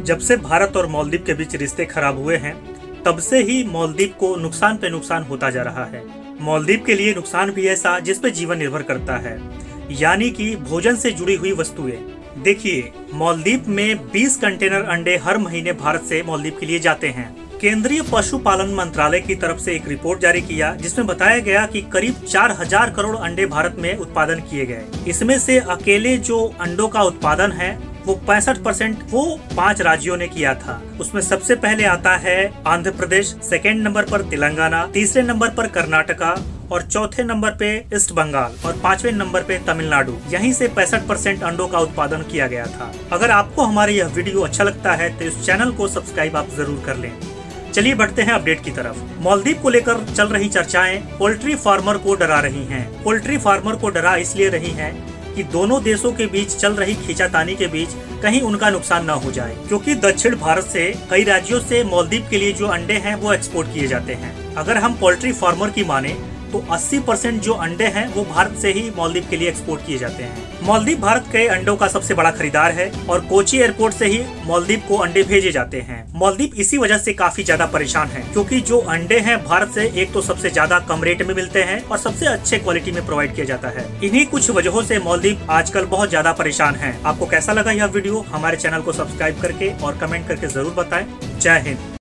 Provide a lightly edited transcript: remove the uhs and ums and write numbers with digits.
जब से भारत और मालदीव के बीच रिश्ते खराब हुए हैं, तब से ही मालदीव को नुकसान पे नुकसान होता जा रहा है। मालदीव के लिए नुकसान भी ऐसा जिस पे जीवन निर्भर करता है, यानी कि भोजन से जुड़ी हुई वस्तुएं। देखिए, मालदीव में 20 कंटेनर अंडे हर महीने भारत से मालदीव के लिए जाते हैं। केंद्रीय पशुपालन मंत्रालय की तरफ से एक रिपोर्ट जारी किया, जिसमें बताया गया कि करीब 4000 करोड़ अंडे भारत में उत्पादन किए गए। इसमें से अकेले जो अंडों का उत्पादन है वो 65% वो 5 राज्यों ने किया था। उसमें सबसे पहले आता है आंध्र प्रदेश, सेकेंड नंबर पर तेलंगाना, तीसरे नंबर पर कर्नाटका और चौथे नंबर पे ईस्ट बंगाल और 5वें नंबर पे तमिलनाडु। यहीं से 65% अंडों का उत्पादन किया गया था। अगर आपको हमारा यह वीडियो अच्छा लगता है तो इस चैनल को सब्सक्राइब आप जरूर कर लें। चलिए बढ़ते हैं अपडेट की तरफ। मालदीव को लेकर चल रही चर्चाएं पोल्ट्री फार्मर को डरा रही हैं। पोल्ट्री फार्मर को डरा इसलिए रही हैं कि दोनों देशों के बीच चल रही खींचातानी के बीच कहीं उनका नुकसान न हो जाए, क्योंकि दक्षिण भारत से कई राज्यों से मालदीव के लिए जो अंडे हैं वो एक्सपोर्ट किए जाते हैं। अगर हम पोल्ट्री फार्मर की माने तो 80% जो अंडे हैं वो भारत से ही मालदीव के लिए एक्सपोर्ट किए जाते हैं। मालदीव भारत के अंडों का सबसे बड़ा खरीदार है और कोची एयरपोर्ट से ही मालदीव को अंडे भेजे जाते हैं। मालदीव इसी वजह से काफी ज्यादा परेशान है, क्योंकि जो अंडे हैं भारत से एक तो सबसे ज्यादा कम रेट में मिलते हैं और सबसे अच्छे क्वालिटी में प्रोवाइड किया जाता है। इन्हीं कुछ वजहों से मालदीव आजकल बहुत ज्यादा परेशान है। आपको कैसा लगा यह वीडियो? हमारे चैनल को सब्सक्राइब करके और कमेंट करके जरूर बताएं। जय हिंद।